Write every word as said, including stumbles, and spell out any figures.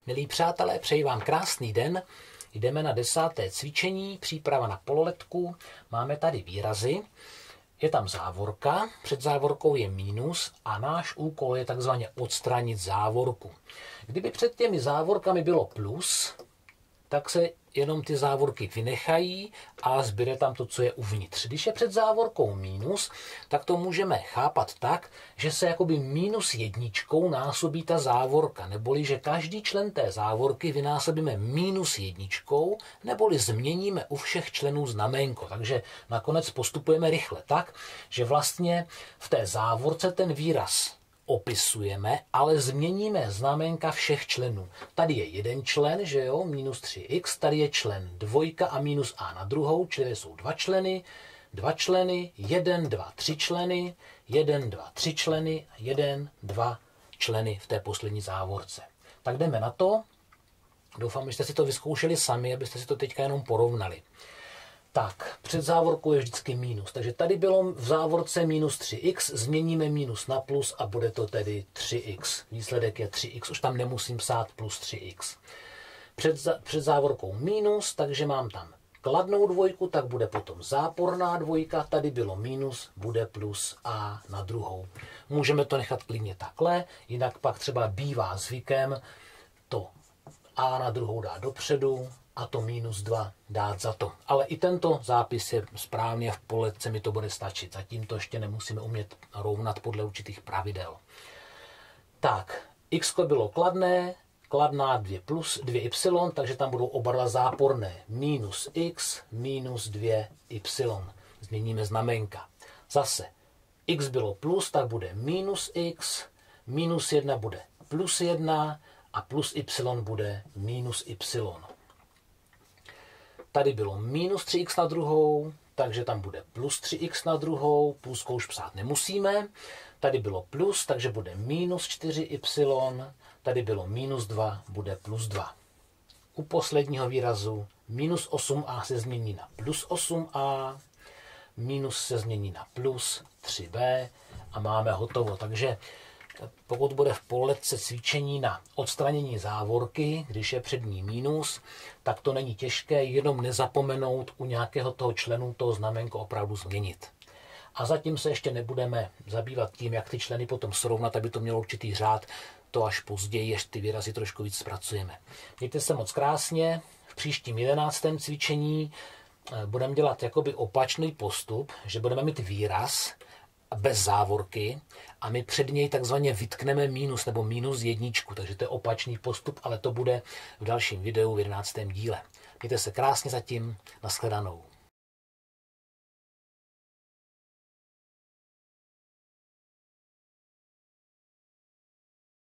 Milí přátelé, přeji vám krásný den. Jdeme na desáté cvičení, příprava na pololetku. Máme tady výrazy. Je tam závorka, před závorkou je mínus a náš úkol je takzvaně odstranit závorku. Kdyby před těmi závorkami bylo plus, tak se jenom ty závorky vynechají a zbyde tam to, co je uvnitř. Když je před závorkou mínus, tak to můžeme chápat tak, že se jakoby mínus jedničkou násobí ta závorka, neboli že každý člen té závorky vynásobíme mínus jedničkou, neboli změníme u všech členů znaménko. Takže nakonec postupujeme rychle tak, že vlastně v té závorce ten výraz opisujeme, ale změníme znaménka všech členů. Tady je jeden člen, že jo, minus tři x, tady je člen dvojka a minus a na druhou, čili jsou dva členy, dva členy, jeden, dva, tři členy, jeden, dva, tři členy, jeden, dva členy v té poslední závorce. Tak jdeme na to. Doufám, že jste si to vyzkoušeli sami, abyste si to teďka jenom porovnali. Tak, před závorkou je vždycky mínus. Takže tady bylo v závorce minus tři x, změníme mínus na plus a bude to tedy tři x. Výsledek je tři x, už tam nemusím psát plus tři x. Před, před závorkou mínus, takže mám tam kladnou dvojku, tak bude potom záporná dvojka, tady bylo mínus, bude plus a na druhou. Můžeme to nechat klidně takhle, jinak pak třeba bývá zvykem to a na druhou dát dopředu, a to minus dva dát za to. Ale i tento zápis je správně, v poletce mi to bude stačit. Zatím to ještě nemusíme umět rovnat podle určitých pravidel. Tak, x bylo kladné, kladná dvě plus dvě y, takže tam budou oba dva záporné. Minus x, minus dvě y. Změníme znamenka. Zase, x bylo plus, tak bude minus x, minus jedna bude plus jedna a plus y bude minus y. Tady bylo minus tři x na druhou, takže tam bude plus tři x na druhou, půlskou už psát nemusíme. Tady bylo plus, takže bude minus čtyři y, tady bylo minus dva, bude plus dva. U posledního výrazu minus osm a se změní na plus osm a, minus se změní na plus tři b a máme hotovo. Takže pokud bude v poletce cvičení na odstranění závorky, když je před ní mínus, tak to není těžké, jenom nezapomenout u nějakého toho členu toho znaménko opravdu změnit. A zatím se ještě nebudeme zabývat tím, jak ty členy potom srovnat, aby to mělo určitý řád, to až později, až ty výrazy trošku víc zpracujeme. Mějte se moc krásně, v příštím jedenáctém cvičení budeme dělat jakoby opačný postup, že budeme mít výraz bez závorky a my před něj takzvaně vytkneme mínus nebo mínus jedničku, takže to je opačný postup, ale to bude v dalším videu v jedenáctém díle. Mějte se krásně zatím, nashledanou.